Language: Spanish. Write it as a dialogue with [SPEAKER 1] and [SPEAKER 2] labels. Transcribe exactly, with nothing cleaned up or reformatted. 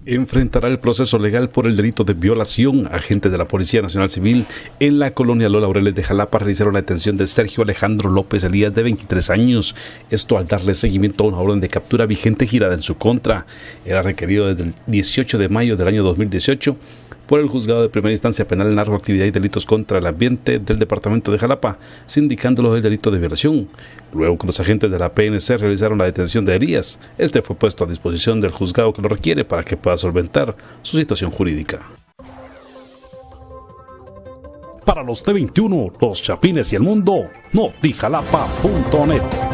[SPEAKER 1] enfrentará el proceso legal por el delito de violación. Agentes de la Policía Nacional Civil en la colonia Los Laureles de Jalapa realizaron la detención de Sergio Alejandro López Elías, de veintitrés años. Esto al darle seguimiento a una orden de captura vigente girada en su contra. Era requerido desde el dieciocho de mayo del año dos mil dieciocho por el Juzgado de Primera Instancia Penal en Narcoactividad y Delitos contra el Ambiente del Departamento de Jalapa, sindicándolo del delito de violación. Luego que los agentes de la P N C realizaron la detención de Elías, este fue puesto a disposición del juzgado que lo requiere para que pueda solventar su situación jurídica. Para los T veintiuno, Los Chapines y el Mundo, Notijalapa punto net.